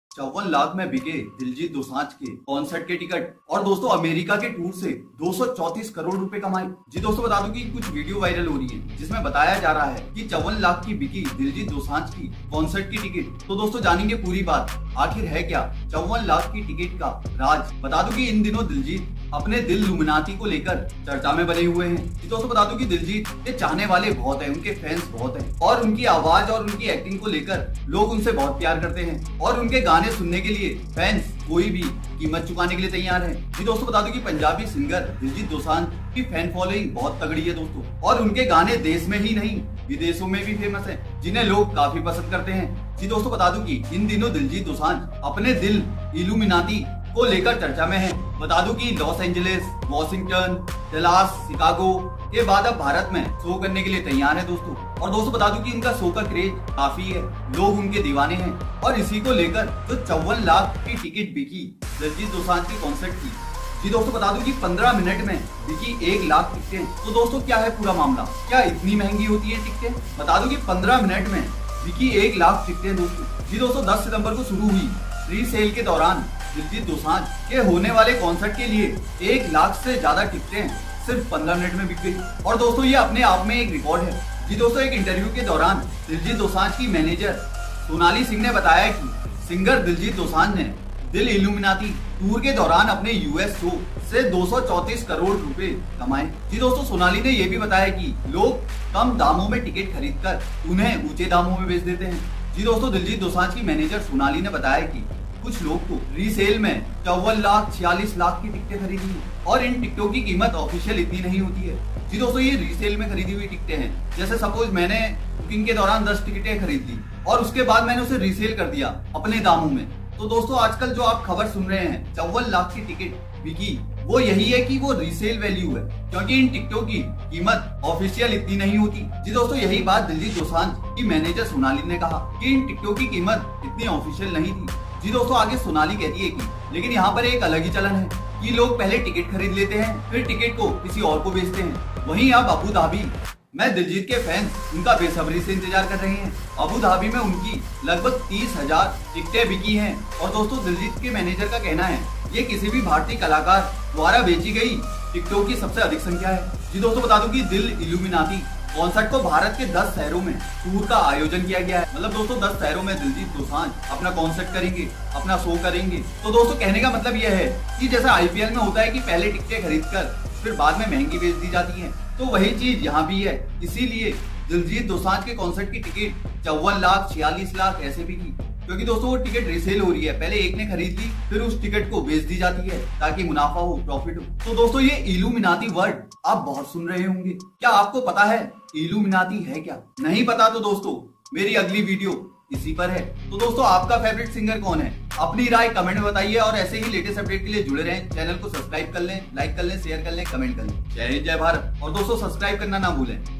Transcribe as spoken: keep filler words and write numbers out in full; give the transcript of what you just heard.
चौवन लाख में बिके दिलजीत दोसांझ के कॉन्सर्ट के टिकट। और दोस्तों अमेरिका के टूर से दो सौ चौंतीस करोड़ रुपए कमाए। जी दोस्तों बता दूं कि कुछ वीडियो वायरल हो रही है जिसमें बताया जा रहा है कि चौवन लाख की बिकी दिलजीत दोसांझ की कॉन्सर्ट की टिकट। तो दोस्तों जानेंगे पूरी बात, आखिर है क्या चौवन लाख की टिकट का राज। बता दूं कि इन दिनों दिलजीत अपने दिल लुमिनाती को लेकर चर्चा में बने हुए हैं। जी दोस्तों बता दूं कि दिलजीत के चाहने वाले बहुत हैं, उनके फैंस बहुत हैं और उनकी आवाज और उनकी एक्टिंग को लेकर लोग उनसे बहुत प्यार करते हैं और उनके गाने सुनने के लिए फैंस कोई भी कीमत चुकाने के लिए तैयार है। जी दोस्तों बता दूं कि पंजाबी सिंगर दिलजीत दोसांझ की फैन फॉलोइंग बहुत तगड़ी है दोस्तों, और उनके गाने देश में ही नहीं विदेशों में भी फेमस हैं, जिन्हें लोग काफी पसंद करते हैं। जी दोस्तों बता दूं कि इन दिनों दिलजीत दोसांझ अपने दिल इल्यूमिनाती को लेकर चर्चा में है। बता दूं कि Los Angeles, Washington, Dallas, Chicago के बाद अब भारत में शो करने के लिए तैयार है दोस्तों। और दोस्तों बता दूं कि इनका शो का क्रेज काफी है, लोग उनके दीवाने हैं और इसी को लेकर जो चौवन लाख की टिकट बिकी दिलजीत दोसांझ की कॉन्सर्ट की। जी दोस्तों बता दूं कि पंद्रह मिनट में बिकी एक लाख टिकटें। तो दोस्तों क्या है पूरा मामला, क्या इतनी महंगी होती है टिकटें? बता दूं कि पंद्रह मिनट में बिकी एक लाख टिकटें दोस्तों। जी दोस्तों दस सितंबर को शुरू हुई प्री सेल के दौरान दिलजीत दोसांझ के होने वाले कॉन्सर्ट के लिए एक लाख से ज्यादा टिकटें सिर्फ पंद्रह मिनट में बिक गई। और दोस्तों ये अपने आप में एक रिकॉर्ड है। जी दोस्तों एक इंटरव्यू के दौरान दिलजीत दोसांझ की मैनेजर सोनाली सिंह ने बताया कि सिंगर दिलजीत दोसांझ ने दिल इल्यूमिनाती टूर के दौरान अपने यूएस शो से दो सौ चौंतीस करोड़ रुपए कमाए। जी दोस्तों सोनाली ने यह भी बताया कि लोग कम दामों में टिकट खरीदकर उन्हें ऊंचे दामों में बेच देते हैं। जी दोस्तों दिलजीत दोसांझ की मैनेजर सोनाली ने बताया कि कुछ लोग तो रीसेल में चौवन लाख छियालीस लाख की टिकटें खरीदी और इन टिकटों की कीमत ऑफिशियल इतनी नहीं होती है। जी दोस्तों ये रीसेल में खरीदी हुई टिकटें हैं। जैसे सपोज मैंने बुकिंग के दौरान दस टिकटें खरीद ली और उसके बाद मैंने उसे रीसेल कर दिया अपने दामों में। तो दोस्तों आजकल जो आप खबर सुन रहे हैं चौवन लाख की टिकट बिकी, वो यही है कि वो रीसेल वैल्यू है, क्योंकि इन टिकटों की कीमत ऑफिशियल इतनी नहीं होती। जी दोस्तों यही बात दिलजीत दोसांझ की मैनेजर सोनाली ने कहा कि इन टिकटों की कीमत इतनी ऑफिशियल नहीं थी। जी दोस्तों आगे सोनाली कहती है कि लेकिन यहाँ पर एक अलग ही चलन है कि लोग पहले टिकट खरीद लेते हैं फिर टिकट को किसी और को बेचते हैं। वहीं अब अबू धाबी में दिलजीत के फैंस उनका बेसब्री से इंतजार कर रहे हैं। अबू धाबी में उनकी लगभग तीस हजार टिकटें बिकी हैं। और दोस्तों दिलजीत के मैनेजर का कहना है ये किसी भी भारतीय कलाकार द्वारा बेची गई टिकटों की सबसे अधिक संख्या है। जी दोस्तों बता दूं कि दिल इल्यूमिनाती कॉन्सर्ट को भारत के दस शहरों में टूर का आयोजन किया गया है। मतलब दोस्तों दस शहरों में दिलजीत दोसांझ अपना कॉन्सर्ट करेंगे, अपना शो करेंगे। तो दोस्तों कहने का मतलब यह है कि जैसा आईपीएल में होता है कि पहले टिकटें खरीदकर फिर बाद में महंगी बेच दी जाती हैं, तो वही चीज यहाँ भी है। इसीलिए दिलजीत दोसांझ के कॉन्सर्ट की टिकट चौवन लाख छियालीस लाख ऐसे भी की, क्योंकि दोस्तों वो टिकट रीसेल हो रही है। पहले एक ने खरीद ली फिर उस टिकट को बेच दी जाती है ताकि मुनाफा हो, प्रॉफिट हो। तो दोस्तों ये इल्यूमिनाती वर्ड आप बहुत सुन रहे होंगे, क्या आपको पता है इल्यूमिनाती है क्या? नहीं पता तो दोस्तों मेरी अगली वीडियो इसी पर है। तो दोस्तों आपका फेवरेट सिंगर कौन है? अपनी राय कमेंट में बताइए और ऐसे ही लेटेस्ट अपडेट के लिए जुड़े रहें। चैनल को सब्सक्राइब कर लें, लाइक कर लें, शेयर कर लें, कमेंट कर लें। जय हिंद जय भारत। और दोस्तों सब्सक्राइब करना ना भूलें।